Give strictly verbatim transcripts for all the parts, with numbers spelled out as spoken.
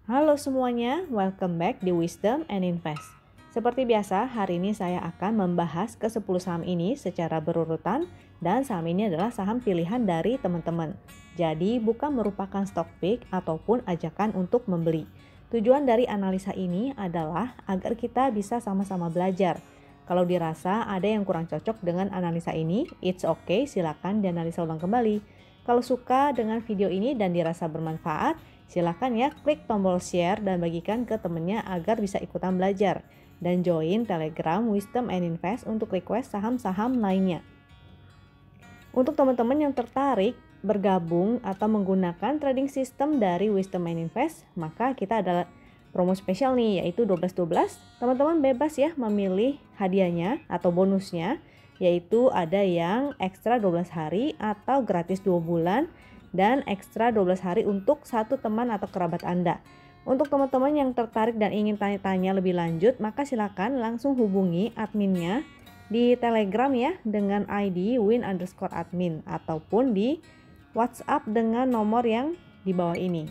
Halo semuanya, welcome back di Wisdom and Invest. Seperti biasa, hari ini saya akan membahas ke sepuluh saham ini secara berurutan dan saham ini adalah saham pilihan dari teman-teman. Jadi bukan merupakan stock pick ataupun ajakan untuk membeli. Tujuan dari analisa ini adalah agar kita bisa sama-sama belajar. Kalau dirasa ada yang kurang cocok dengan analisa ini, it's okay, silakan dianalisa ulang kembali. Kalau suka dengan video ini dan dirasa bermanfaat, silakan ya klik tombol share dan bagikan ke temennya agar bisa ikutan belajar. Dan join Telegram Wisdom and Invest untuk request saham-saham lainnya. Untuk teman-teman yang tertarik bergabung atau menggunakan trading system dari Wisdom and Invest, maka kita adalah promo spesial nih, yaitu dua belas dua belas. Teman-teman bebas ya memilih hadiahnya atau bonusnya, yaitu ada yang ekstra dua belas hari atau gratis dua bulan dan ekstra dua belas hari untuk satu teman atau kerabat Anda. Untuk teman-teman yang tertarik dan ingin tanya-tanya lebih lanjut, maka silakan langsung hubungi adminnya di Telegram ya dengan I D win underscore admin ataupun di WhatsApp dengan nomor yang di bawah ini.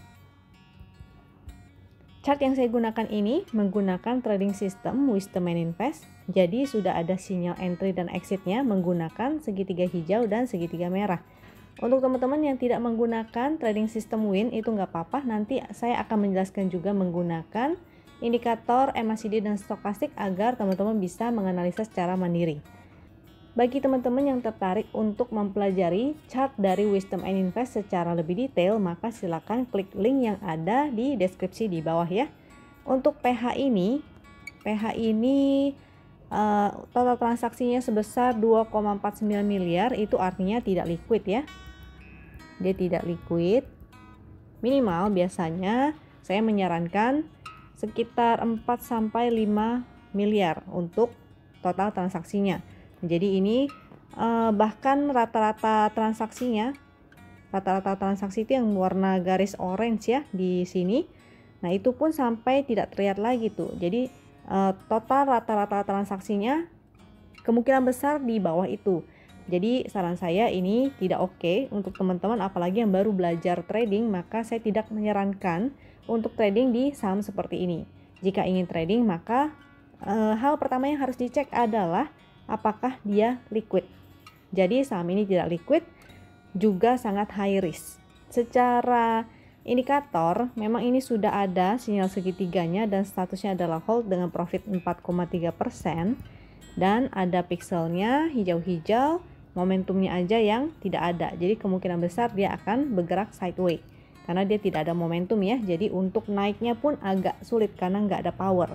Chart yang saya gunakan ini menggunakan trading system Wisdom and Invest. Jadi sudah ada sinyal entry dan exitnya menggunakan segitiga hijau dan segitiga merah. Untuk teman-teman yang tidak menggunakan trading system win itu nggak apa-apa. Nanti saya akan menjelaskan juga menggunakan indikator M A C D dan stokastik agar teman-teman bisa menganalisa secara mandiri. Bagi teman-teman yang tertarik untuk mempelajari chart dari Wisdom and Invest secara lebih detail, maka silakan klik link yang ada di deskripsi di bawah ya. Untuk P H ini, P H ini uh, total transaksinya sebesar dua koma empat sembilan miliar, itu artinya tidak liquid ya. Dia tidak liquid. Minimal biasanya saya menyarankan sekitar empat sampai lima miliar untuk total transaksinya. Jadi ini eh, bahkan rata-rata transaksinya, rata-rata transaksi itu yang warna garis orange ya di sini. Nah itu pun sampai tidak terlihat lagi tuh. Jadi eh, total rata-rata transaksinya kemungkinan besar di bawah itu. Jadi saran saya ini tidak oke untuk teman-teman apalagi yang baru belajar trading, maka saya tidak menyarankan untuk trading di saham seperti ini. Jika ingin trading maka eh, hal pertama yang harus dicek adalah apakah dia liquid. Jadi saham ini tidak liquid, juga sangat high risk. Secara indikator memang ini sudah ada sinyal segitiganya dan statusnya adalah hold dengan profit empat koma tiga persen dan ada pixelnya hijau-hijau, momentumnya aja yang tidak ada. Jadi kemungkinan besar dia akan bergerak sideways karena dia tidak ada momentum ya. Jadi untuk naiknya pun agak sulit karena nggak ada power.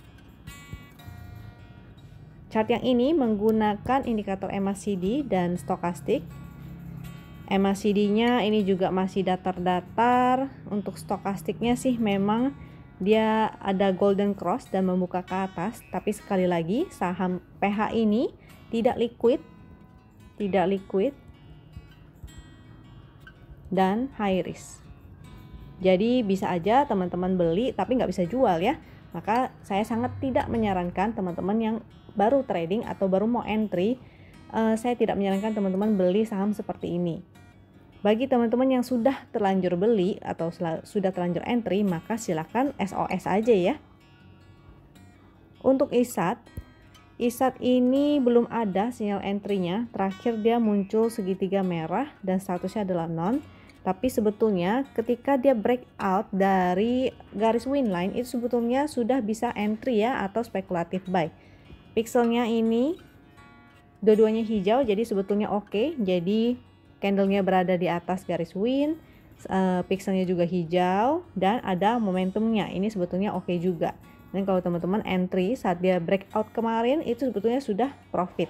Chart yang ini menggunakan indikator M A C D dan stokastik. M A C D-nya ini juga masih datar-datar. Untuk stokastiknya sih memang dia ada golden cross dan membuka ke atas. Tapi sekali lagi saham P H ini tidak liquid, tidak liquid dan high risk. Jadi bisa aja teman-teman beli tapi nggak bisa jual ya. Maka saya sangat tidak menyarankan teman-teman yang baru trading atau baru mau entry, uh, saya tidak menyarankan teman-teman beli saham seperti ini. Bagi teman-teman yang sudah terlanjur beli atau sudah terlanjur entry, maka silakan S O S aja ya. Untuk I S A T, I S A T ini belum ada sinyal entry-nya. Terakhir dia muncul segitiga merah dan statusnya adalah non. Tapi sebetulnya ketika dia breakout dari garis win line itu sebetulnya sudah bisa entry ya atau spekulatif buy. Pixelnya ini dua-duanya hijau jadi sebetulnya oke. Okay. Jadi candlenya berada di atas garis win, uh, pixelnya juga hijau dan ada momentumnya. Ini sebetulnya oke okay juga. Dan kalau teman-teman entry saat dia breakout kemarin itu sebetulnya sudah profit.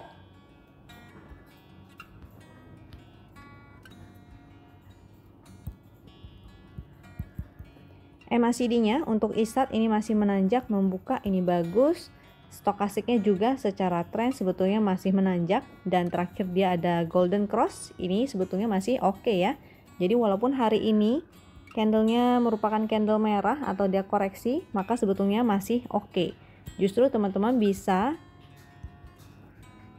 M A C D-nya untuk I S A T ini masih menanjak membuka, ini bagus. Stokastiknya juga secara tren sebetulnya masih menanjak dan terakhir dia ada golden cross, ini sebetulnya masih oke okay ya. Jadi walaupun hari ini candlenya merupakan candle merah atau dia koreksi, maka sebetulnya masih oke okay. Justru teman-teman bisa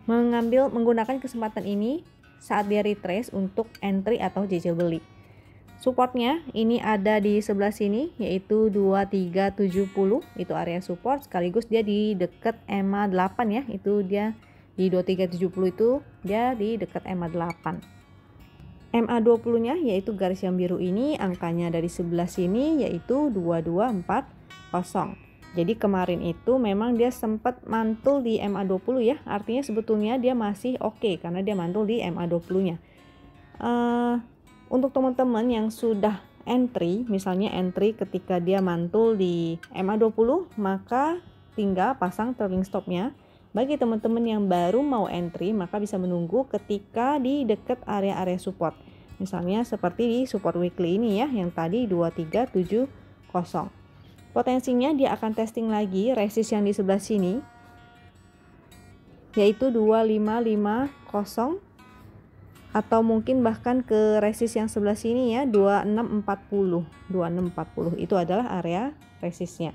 mengambil menggunakan kesempatan ini saat dia retrace untuk entry atau cicil beli. Supportnya ini ada di sebelah sini, yaitu dua tiga tujuh nol, itu area support, sekaligus dia di dekat E M A delapan ya, itu dia di dua tiga tujuh nol itu dia di dekat E M A delapan. E M A dua puluh nya yaitu garis yang biru ini, angkanya dari sebelah sini yaitu dua dua empat nol. Jadi kemarin itu memang dia sempat mantul di E M A dua puluh ya, artinya sebetulnya dia masih oke okay, karena dia mantul di E M A dua puluh nya. Uh, Untuk teman-teman yang sudah entry, misalnya entry ketika dia mantul di E M A dua puluh, maka tinggal pasang trailing stopnya. Bagi teman-teman yang baru mau entry, maka bisa menunggu ketika di dekat area-area support. Misalnya seperti di support weekly ini ya, yang tadi dua tiga tujuh nol. Potensinya dia akan testing lagi resist yang di sebelah sini, yaitu dua lima lima nol. Atau mungkin bahkan ke resist yang sebelah sini ya, dua enam empat nol. dua enam empat nol itu adalah area resistnya.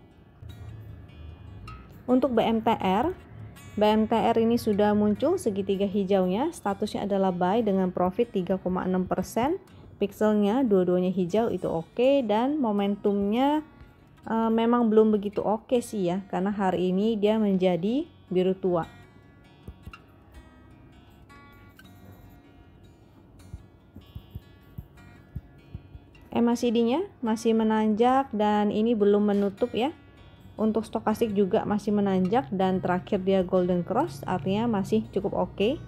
Untuk B M T R, B M T R ini sudah muncul segitiga hijaunya, statusnya adalah buy dengan profit tiga koma enam persen. Pixelnya dua-duanya hijau, itu oke, dan momentumnya uh, memang belum begitu oke sih ya, karena hari ini dia menjadi biru tua. M A C D-nya masih menanjak dan ini belum menutup ya. Untuk stokastik juga masih menanjak dan terakhir dia golden cross, artinya masih cukup oke.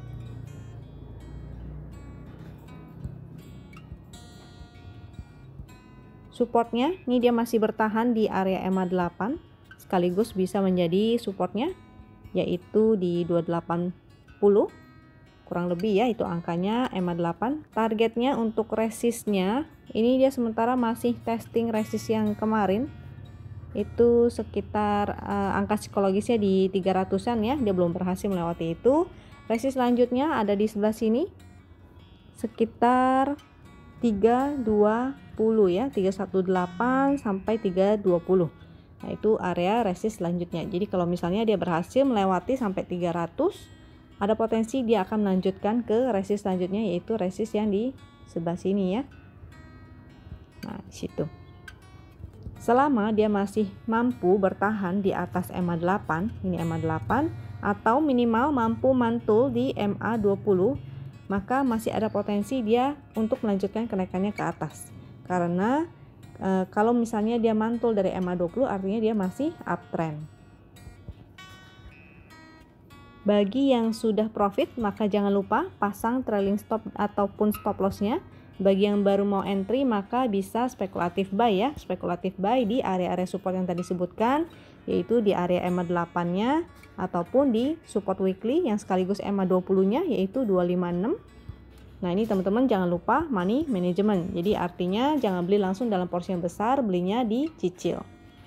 Supportnya ini dia masih bertahan di area E M A delapan, sekaligus bisa menjadi supportnya yaitu di dua delapan nol. Kurang lebih ya itu angkanya E M A delapan. Targetnya untuk resistnya ini dia sementara masih testing resist yang kemarin, itu sekitar uh, angka psikologisnya di tiga ratusan ya, dia belum berhasil melewati itu. Resist selanjutnya ada di sebelah sini sekitar tiga dua nol ya, tiga satu delapan sampai tiga dua nol. Nah itu area resist selanjutnya. Jadi kalau misalnya dia berhasil melewati sampai tiga ratus, ada potensi dia akan melanjutkan ke resist selanjutnya, yaitu resist yang di sebelah sini ya. Nah, di situ. Selama dia masih mampu bertahan di atas E M A delapan, ini E M A delapan, atau minimal mampu mantul di E M A dua puluh, maka masih ada potensi dia untuk melanjutkan kenaikannya ke atas. Karena e, kalau misalnya dia mantul dari E M A dua puluh, artinya dia masih uptrend. Bagi yang sudah profit, maka jangan lupa pasang trailing stop ataupun stop lossnya. Bagi yang baru mau entry, maka bisa spekulatif buy ya, spekulatif buy di area-area support yang tadi disebutkan, yaitu di area E M A delapan-nya ataupun di support weekly yang sekaligus E M A dua puluh-nya yaitu dua lima enam. Nah, ini teman-teman jangan lupa money management. Jadi artinya jangan beli langsung dalam porsi yang besar, belinya dicicil.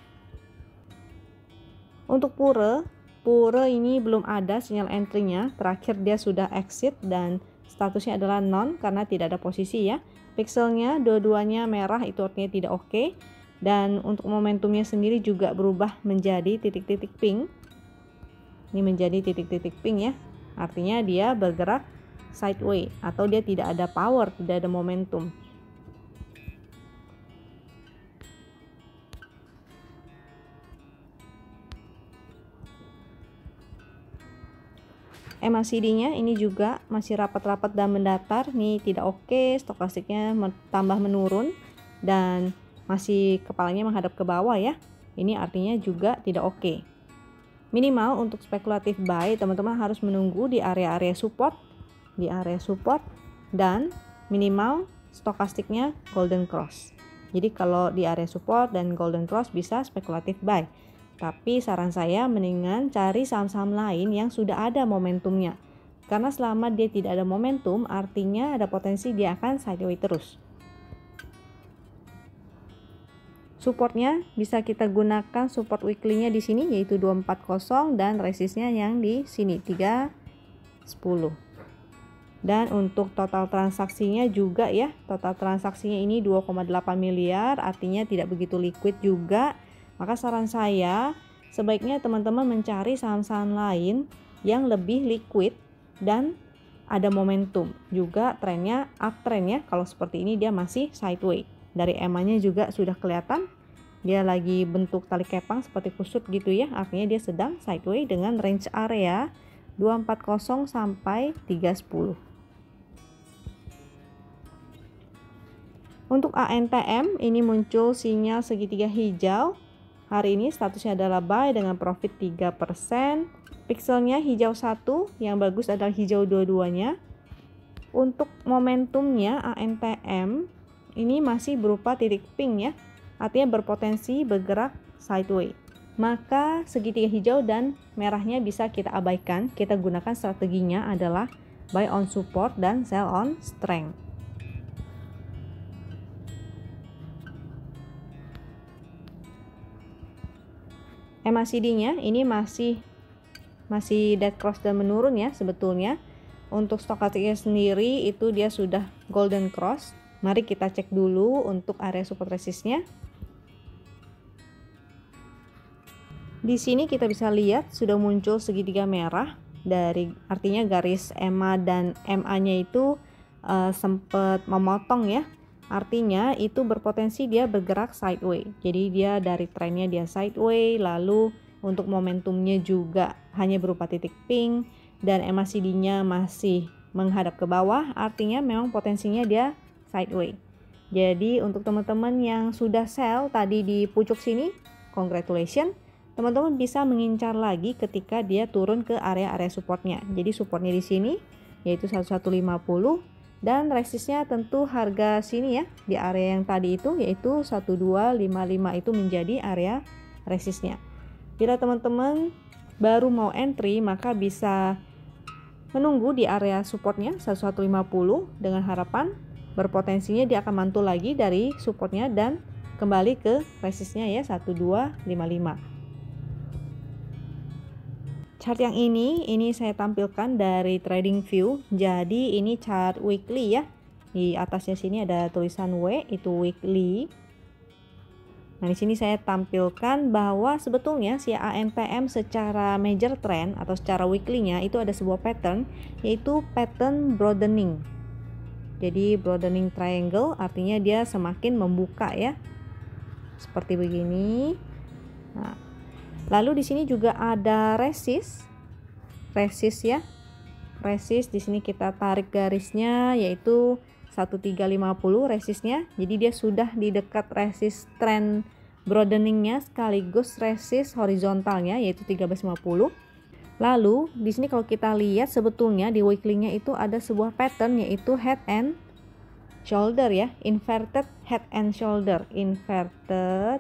Untuk Pure, Pure ini belum ada sinyal entry-nya, terakhir dia sudah exit dan statusnya adalah non karena tidak ada posisi ya. Pixelnya dua-duanya merah, itu artinya tidak oke. Dan untuk momentumnya sendiri juga berubah menjadi titik-titik pink. Ini menjadi titik-titik pink ya. Artinya dia bergerak sideways atau dia tidak ada power, tidak ada momentum. M A C D-nya ini juga masih rapat-rapat dan mendatar, nih tidak oke, stokastiknya tambah menurun dan masih kepalanya menghadap ke bawah ya. Ini artinya juga tidak oke. Minimal untuk spekulatif buy, teman-teman harus menunggu di area-area support, di area support dan minimal stokastiknya golden cross. Jadi kalau di area support dan golden cross bisa spekulatif buy. Tapi saran saya mendingan cari saham-saham lain yang sudah ada momentumnya. Karena selama dia tidak ada momentum, artinya ada potensi dia akan sideways terus. Supportnya bisa kita gunakan support weekly-nya di sini yaitu dua empat nol dan resistnya yang di sini tiga sepuluh. Dan untuk total transaksinya juga ya, total transaksinya ini dua koma delapan miliar, artinya tidak begitu liquid juga. Maka saran saya sebaiknya teman-teman mencari saham-saham lain yang lebih liquid dan ada momentum. Juga trennya uptrend ya. Kalau seperti ini dia masih sideway. Dari E M A-nya juga sudah kelihatan dia lagi bentuk tali kepang seperti kusut gitu ya. Artinya dia sedang sideway dengan range area dua empat nol sampai tiga sepuluh. Untuk A N T M ini muncul sinyal segitiga hijau. Hari ini statusnya adalah buy dengan profit tiga persen. Pixelnya hijau satu, yang bagus adalah hijau dua-duanya. Untuk momentumnya A N T M ini masih berupa titik pink ya. Artinya berpotensi bergerak sideways. Maka segitiga hijau dan merahnya bisa kita abaikan. Kita gunakan strateginya adalah buy on support dan sell on strength. M A C D-nya ini masih masih dead cross dan menurun ya sebetulnya. Untuk stokastiknya sendiri itu dia sudah golden cross. Mari kita cek dulu untuk area support resistnya. Di sini kita bisa lihat sudah muncul segitiga merah dari artinya garis E M A dan M A-nya itu uh, sempat memotong ya. Artinya itu berpotensi dia bergerak sideways. Jadi dia dari trennya dia sideways, lalu untuk momentumnya juga hanya berupa titik pink dan M A C D-nya masih menghadap ke bawah. Artinya memang potensinya dia sideways. Jadi untuk teman-teman yang sudah sell tadi di pucuk sini, congratulations. Teman-teman bisa mengincar lagi ketika dia turun ke area-area supportnya. Jadi supportnya di sini yaitu seribu seratus lima puluh. Dan resistnya tentu harga sini ya, di area yang tadi itu yaitu seribu dua ratus lima puluh lima itu menjadi area resistnya. Bila teman-teman baru mau entry maka bisa menunggu di area supportnya seribu seratus lima puluh dengan harapan berpotensinya dia akan mantul lagi dari supportnya dan kembali ke resistnya ya seribu dua ratus lima puluh lima. Chart yang ini, ini saya tampilkan dari TradingView. Jadi ini chart weekly ya. Di atasnya sini ada tulisan W, itu weekly. Nah di sini saya tampilkan bahwa sebetulnya si A N T M secara major trend atau secara weekly-nya itu ada sebuah pattern, yaitu pattern broadening. Jadi broadening triangle artinya dia semakin membuka ya. Seperti begini. Nah, lalu di sini juga ada resist, resist ya, resist. Di sini kita tarik garisnya yaitu seribu tiga ratus lima puluh resistnya. Jadi dia sudah di dekat resist trend broadeningnya sekaligus resist horizontalnya yaitu tiga belas lima puluh. Lalu di sini kalau kita lihat sebetulnya di weekly-nya itu ada sebuah pattern yaitu head and shoulder ya, inverted head and shoulder, inverted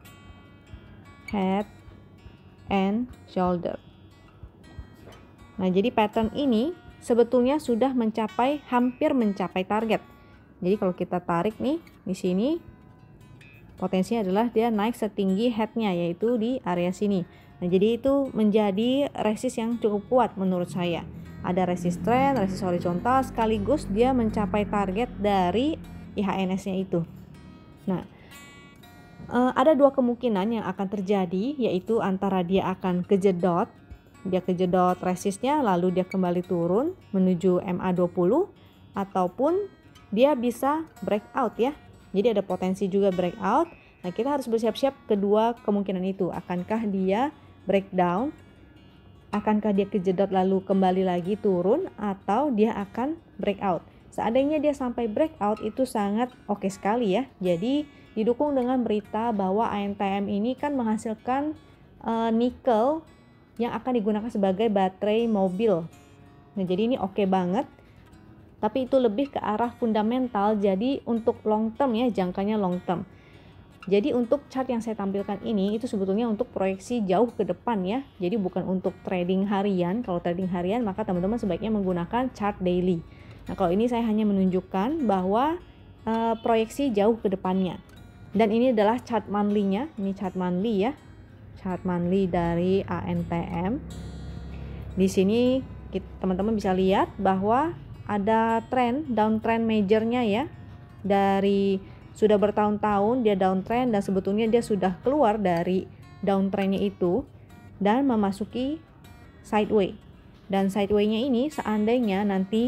head and shoulder. Nah, jadi pattern ini sebetulnya sudah mencapai hampir mencapai target. Jadi kalau kita tarik nih di sini potensinya adalah dia naik setinggi headnya yaitu di area sini. Nah, jadi itu menjadi resist yang cukup kuat menurut saya. Ada resist trend, resist horizontal sekaligus dia mencapai target dari I H N S-nya itu. Nah, Uh, ada dua kemungkinan yang akan terjadi, yaitu antara dia akan kejedot, dia kejedot resistnya lalu dia kembali turun menuju M A dua puluh, ataupun dia bisa breakout ya. Jadi ada potensi juga breakout. Nah, kita harus bersiap-siap kedua kemungkinan itu. Akankah dia breakdown? Akankah dia kejedot lalu kembali lagi turun, atau dia akan breakout? Seandainya dia sampai breakout itu sangat oke sekali ya. Jadi didukung dengan berita bahwa A N T M ini kan menghasilkan uh, nikel yang akan digunakan sebagai baterai mobil. Nah, jadi ini oke banget. Tapi itu lebih ke arah fundamental. Jadi untuk long term ya, jangkanya long term. Jadi untuk chart yang saya tampilkan ini itu sebetulnya untuk proyeksi jauh ke depan ya. Jadi bukan untuk trading harian. Kalau trading harian maka teman-teman sebaiknya menggunakan chart daily. Nah, kalau ini saya hanya menunjukkan bahwa uh, proyeksi jauh ke depannya. Dan ini adalah chart monthly-nya. Ini chart monthly ya. Chart monthly dari A N T M. Di sini teman-teman bisa lihat bahwa ada trend, downtrend majornya ya. Dari sudah bertahun-tahun dia downtrend dan sebetulnya dia sudah keluar dari downtrendnya itu dan memasuki sideway. Dan sideway-nya ini seandainya nanti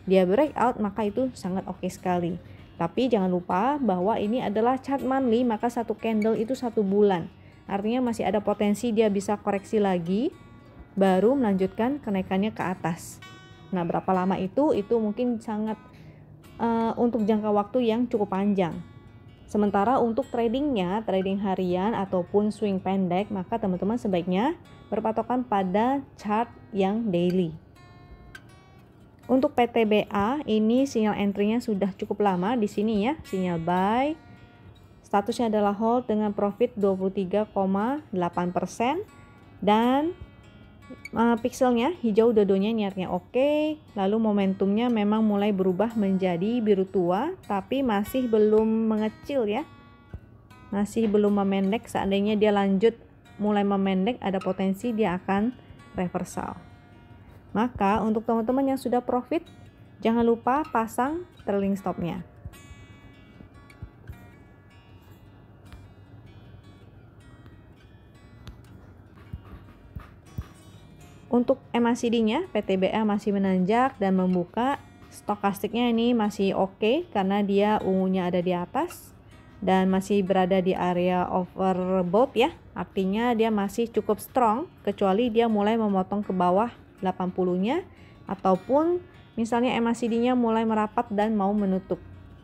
dia breakout, maka itu sangat oke sekali. Tapi jangan lupa bahwa ini adalah chart monthly, maka satu candle itu satu bulan. Artinya masih ada potensi dia bisa koreksi lagi, baru melanjutkan kenaikannya ke atas. Nah, berapa lama itu? Itu mungkin sangat uh, untuk jangka waktu yang cukup panjang. Sementara untuk tradingnya, trading harian ataupun swing pendek, maka teman-teman sebaiknya berpatokan pada chart yang daily. Untuk P T B A ini sinyal entry-nya sudah cukup lama di sini ya, sinyal buy. Statusnya adalah hold dengan profit dua puluh tiga koma delapan persen dan uh, pixelnya hijau, dua-duanya niatnya oke. Lalu momentumnya memang mulai berubah menjadi biru tua, tapi masih belum mengecil ya. Masih belum memendek. Seandainya dia lanjut mulai memendek, ada potensi dia akan reversal. Maka untuk teman-teman yang sudah profit, jangan lupa pasang trailing stopnya. Untuk M A C D-nya, P T B A masih menanjak dan membuka. Stokastiknya ini masih oke karena dia ungunya ada di atas dan masih berada di area overbought ya. Artinya dia masih cukup strong, kecuali dia mulai memotong ke bawah delapan puluh-nya ataupun misalnya M A C D-nya mulai merapat dan mau menutup.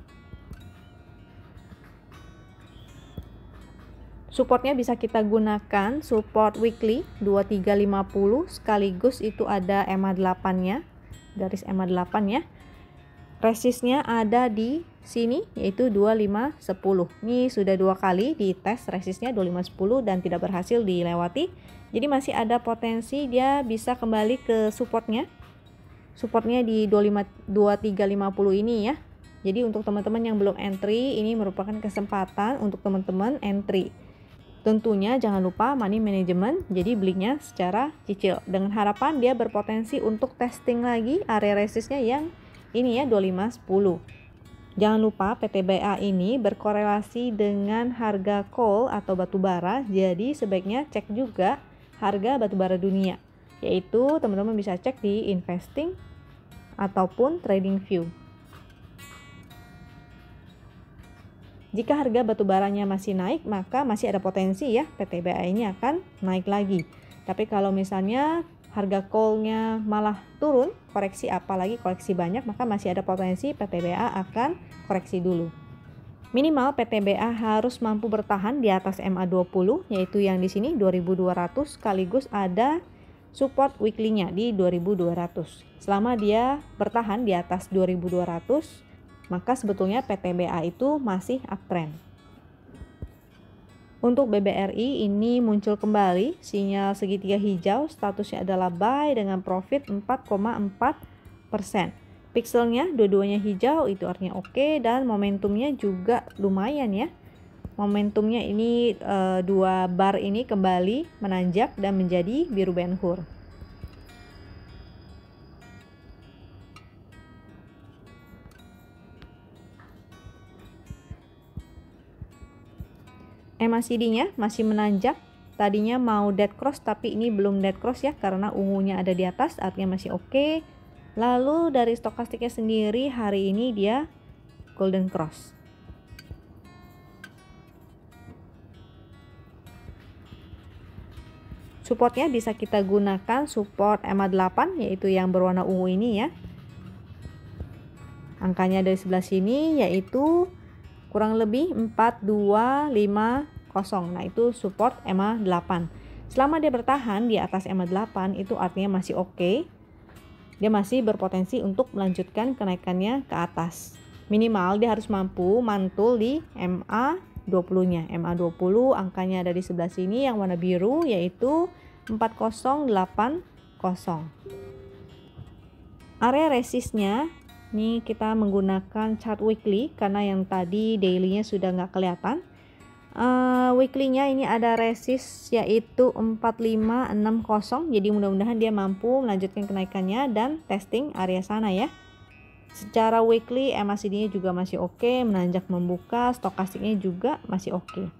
Supportnya bisa kita gunakan support weekly dua tiga lima nol, sekaligus itu ada E M A delapan-nya, garis E M A delapan ya. Resistnya ada di sini yaitu dua lima sepuluh. Ini sudah dua kali dites resistnya dua lima sepuluh dan tidak berhasil dilewati. Jadi masih ada potensi dia bisa kembali ke supportnya. Supportnya di dua tiga lima nol ini ya. Jadi untuk teman-teman yang belum entry, ini merupakan kesempatan untuk teman-teman entry. Tentunya jangan lupa money management, jadi belinya secara cicil. Dengan harapan dia berpotensi untuk testing lagi area resistnya yang ini ya dua lima sepuluh. Jangan lupa P T B A ini berkorelasi dengan harga coal atau batu bara, jadi sebaiknya cek juga harga batubara dunia, yaitu teman-teman bisa cek di investing ataupun trading view. Jika harga batubaranya masih naik, maka masih ada potensi ya P T B A ini akan naik lagi. Tapi kalau misalnya harga coal-nya malah turun, koreksi apalagi koreksi banyak, maka masih ada potensi P T B A akan koreksi dulu. Minimal P T B A harus mampu bertahan di atas M A dua puluh, yaitu yang di sini dua ribu dua ratus, sekaligus ada support weekly-nya di dua ribu dua ratus. Selama dia bertahan di atas dua ribu dua ratus, maka sebetulnya P T B A itu masih uptrend. Untuk B B R I ini muncul kembali sinyal segitiga hijau, statusnya adalah buy dengan profit empat koma empat persen. Pixelnya dua-duanya hijau, itu artinya oke, dan momentumnya juga lumayan ya. Momentumnya ini e, dua bar ini kembali menanjak dan menjadi biru Ben Hur. M A C D-nya masih menanjak. Tadinya mau dead cross, tapi ini belum dead cross ya, karena ungunya ada di atas, artinya masih oke. Lalu dari stokastiknya sendiri hari ini dia golden cross. Supportnya bisa kita gunakan support E M A delapan, yaitu yang berwarna ungu ini ya. Angkanya dari sebelah sini yaitu kurang lebih empat dua lima nol. Nah, itu support E M A delapan. Selama dia bertahan di atas E M A delapan, itu artinya masih oke. Dia masih berpotensi untuk melanjutkan kenaikannya ke atas. Minimal dia harus mampu mantul di M A dua puluh-nya. M A dua puluh angkanya ada di sebelah sini yang warna biru, yaitu empat nol delapan nol. Area resistnya ini kita menggunakan chart weekly karena yang tadi daily-nya sudah nggak kelihatan. Uh, weekly-nya ini ada resist yaitu empat lima enam nol, jadi mudah-mudahan dia mampu melanjutkan kenaikannya dan testing area sana ya. Secara weekly M A C D-nya juga masih oke, menanjak membuka, stokastiknya juga masih oke.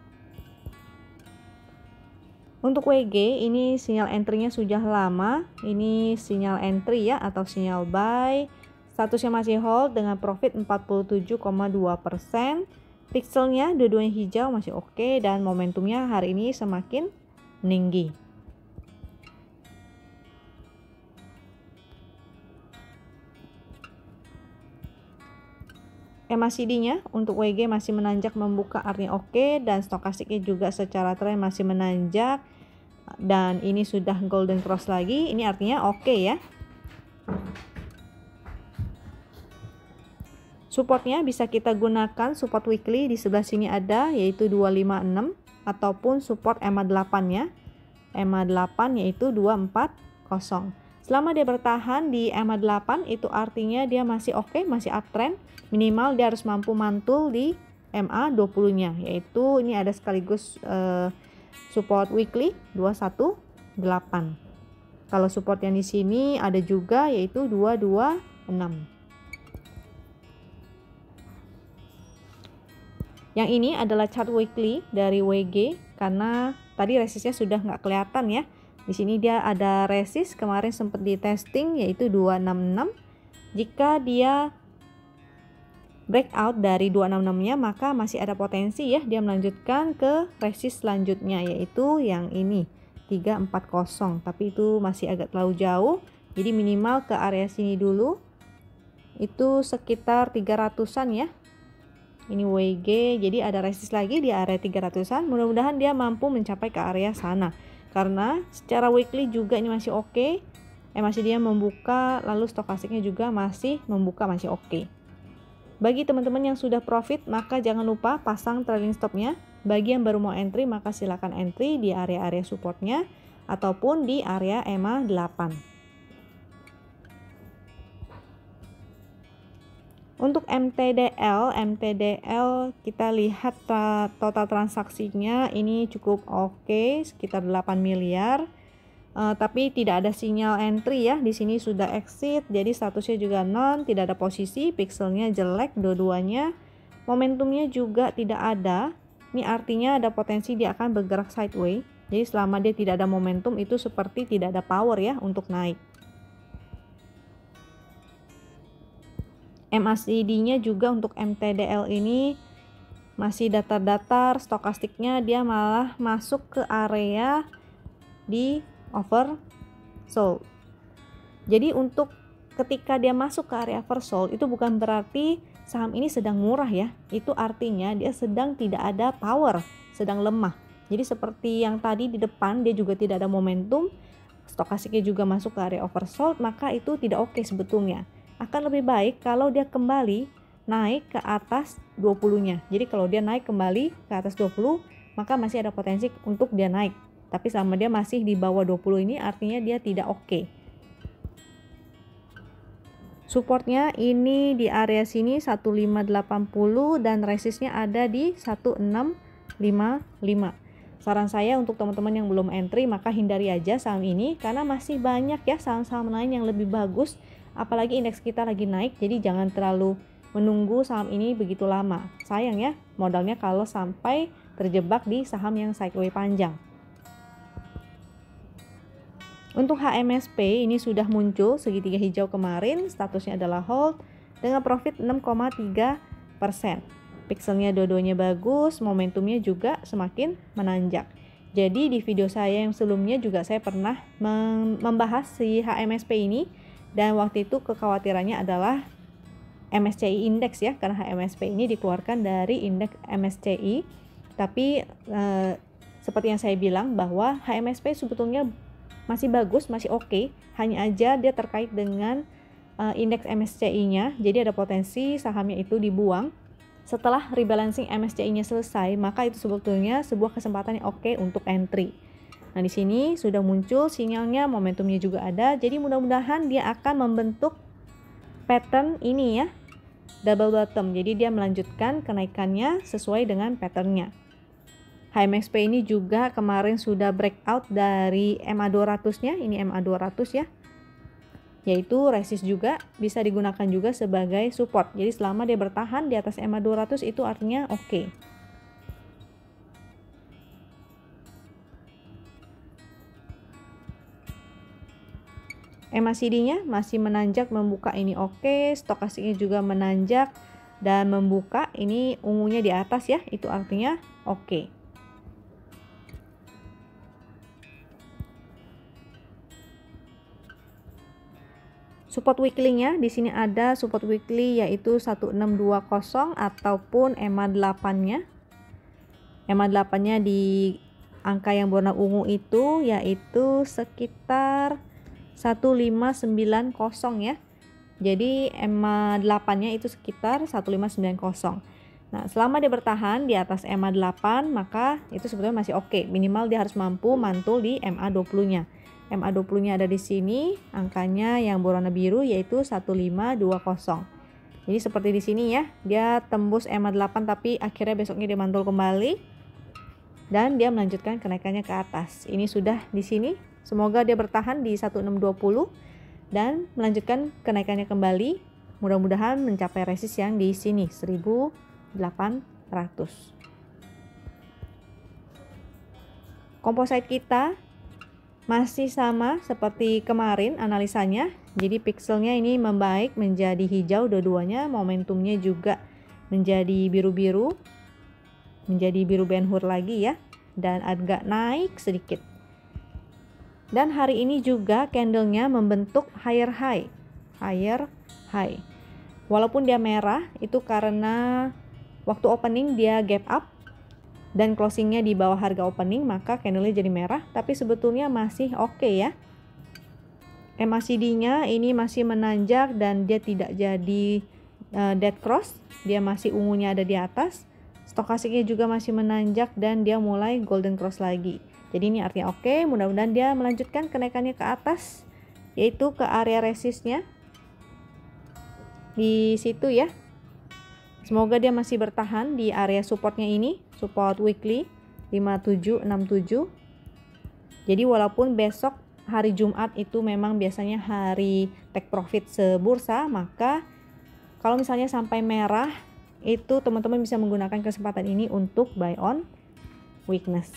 Untuk W G ini sinyal entry-nya sudah lama, ini sinyal entry ya atau sinyal buy. Statusnya masih hold dengan profit empat puluh tujuh koma dua persen. Pixelnya dua-duanya hijau, masih oke, dan momentumnya hari ini semakin meninggi. M A C D-nya untuk W G masih menanjak membuka, artinya oke, dan stokastiknya juga secara tren masih menanjak, dan ini sudah golden cross lagi, ini artinya oke ya. Supportnya bisa kita gunakan support weekly, di sebelah sini ada yaitu dua lima enam, ataupun support E M A delapan ya. E M A delapan yaitu dua empat nol. Selama dia bertahan di E M A delapan itu artinya dia masih oke, masih uptrend. Minimal dia harus mampu mantul di E M A dua puluh nya, yaitu ini ada sekaligus uh, support weekly dua satu delapan. Kalau support yang di sini ada juga yaitu dua dua enam. Yang ini adalah chart weekly dari W G, karena tadi resistnya sudah nggak kelihatan ya. Di sini dia ada resist kemarin sempat di testing yaitu dua enam enam. Jika dia breakout dari dua enam enam-nya maka masih ada potensi ya dia melanjutkan ke resist selanjutnya yaitu yang ini tiga empat nol, tapi itu masih agak terlalu jauh. Jadi minimal ke area sini dulu. Itu sekitar tiga ratusan ya. Ini W G, jadi ada resist lagi di area tiga ratusan. Mudah-mudahan dia mampu mencapai ke area sana. Karena secara weekly juga ini masih oke. Okay. Eh masih dia membuka, lalu stokastiknya juga masih membuka, masih oke. Okay. Bagi teman-teman yang sudah profit, maka jangan lupa pasang trailing stopnya. Bagi yang baru mau entry, maka silakan entry di area-area supportnya ataupun di area E M A delapan. Untuk M T D L, M T D L kita lihat tra total transaksinya ini cukup oke, sekitar delapan miliar. Uh, tapi tidak ada sinyal entry ya. Di sini sudah exit, jadi statusnya juga non, tidak ada posisi, pixelnya jelek dua-duanya. Momentumnya juga tidak ada. Ini artinya ada potensi dia akan bergerak sideways. Jadi selama dia tidak ada momentum itu seperti tidak ada power ya untuk naik. M A C D-nya juga untuk M T D L ini masih datar-datar, stokastiknya dia malah masuk ke area di oversold. Jadi untuk ketika dia masuk ke area oversold itu bukan berarti saham ini sedang murah ya. Itu artinya dia sedang tidak ada power, sedang lemah. Jadi seperti yang tadi di depan dia juga tidak ada momentum, stokastiknya juga masuk ke area oversold, maka itu tidak oke sebetulnya. Akan lebih baik kalau dia kembali naik ke atas dua puluh-nya. Jadi kalau dia naik kembali ke atas dua puluh, maka masih ada potensi untuk dia naik. Tapi selama dia masih di bawah dua puluh ini artinya dia tidak oke. Supportnya ini di area sini satu lima delapan nol dan resistnya ada di satu enam lima lima. Saran saya untuk teman-teman yang belum entry maka hindari aja saham ini karena masih banyak ya saham-saham lain yang lebih bagus. Apalagi indeks kita lagi naik, jadi jangan terlalu menunggu saham ini begitu lama. Sayang ya, modalnya kalau sampai terjebak di saham yang sideways panjang. Untuk H M S P ini sudah muncul segitiga hijau kemarin, statusnya adalah hold dengan profit enam koma tiga persen. Pixelnya dua-duanya bagus, momentumnya juga semakin menanjak. Jadi di video saya yang sebelumnya juga saya pernah membahas si H M S P ini. Dan waktu itu kekhawatirannya adalah M S C I Index ya, karena H M S P ini dikeluarkan dari indeks M S C I. Tapi eh, seperti yang saya bilang bahwa H M S P sebetulnya masih bagus, masih oke. Okay. Hanya aja dia terkait dengan eh, indeks M S C I-nya, jadi ada potensi sahamnya itu dibuang. Setelah rebalancing M S C I-nya selesai, maka itu sebetulnya sebuah kesempatan yang oke okay untuk entry. Nah, di sini sudah muncul sinyalnya, momentumnya juga ada. Jadi mudah-mudahan dia akan membentuk pattern ini ya, double bottom. Jadi dia melanjutkan kenaikannya sesuai dengan patternnya. H M S P ini juga kemarin sudah breakout dari M A dua ratus-nya. Ini M A dua ratus ya. Yaitu resist juga, bisa digunakan juga sebagai support. Jadi selama dia bertahan di atas M A dua ratus itu artinya oke. Okay. M A C D-nya masih menanjak membuka, ini oke. Stokastiknya juga menanjak dan membuka, ini ungunya di atas ya, itu artinya oke. Support weekly-nya di sini ada support weekly yaitu satu enam dua nol ataupun E M A delapan-nya. E M A delapan-nya di angka yang berwarna ungu itu yaitu sekitar satu lima sembilan nol ya. Jadi E M A delapan-nya itu sekitar satu lima sembilan nol. Nah, selama dia bertahan di atas E M A delapan, maka itu sebetulnya masih oke. Minimal dia harus mampu mantul di E M A dua puluh-nya. E M A dua puluh-nya ada di sini, angkanya yang berwarna biru yaitu satu lima dua nol. Jadi seperti di sini ya, dia tembus E M A delapan tapi akhirnya besoknya dia mantul kembali dan dia melanjutkan kenaikannya ke atas. Ini sudah di sini. Semoga dia bertahan di satu enam dua nol dan melanjutkan kenaikannya kembali. Mudah-mudahan mencapai resist yang di sini seribu delapan ratus. Composite kita masih sama seperti kemarin analisanya. Jadi pixelnya ini membaik menjadi hijau dua-duanya, momentumnya juga menjadi biru-biru, menjadi biru Ben Hur lagi ya, dan agak naik sedikit. Dan hari ini juga candlenya membentuk higher high, higher high. Walaupun dia merah itu karena waktu opening dia gap up dan closingnya di bawah harga opening, maka candlenya jadi merah, tapi sebetulnya masih oke okay ya. M A C D-nya ini masih menanjak dan dia tidak jadi uh, dead cross, dia masih ungunya ada di atas. Stokastiknya juga masih menanjak dan dia mulai golden cross lagi. Jadi ini artinya oke, okay. Mudah-mudahan dia melanjutkan kenaikannya ke atas, yaitu ke area resistnya di situ ya. Semoga dia masih bertahan di area supportnya ini, support weekly lima tujuh enam tujuh. Jadi walaupun besok hari Jumat itu memang biasanya hari take profit sebursa, maka kalau misalnya sampai merah, itu teman-teman bisa menggunakan kesempatan ini untuk buy on weakness.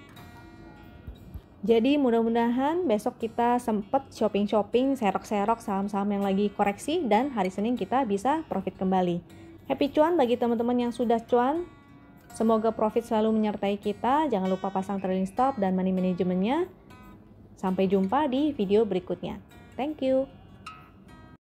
Jadi mudah-mudahan besok kita sempat shopping-shopping, serok-serok saham-saham yang lagi koreksi, dan hari Senin kita bisa profit kembali. Happy cuan bagi teman-teman yang sudah cuan. Semoga profit selalu menyertai kita. Jangan lupa pasang trailing stop dan money manajemennya. Sampai jumpa di video berikutnya. Thank you.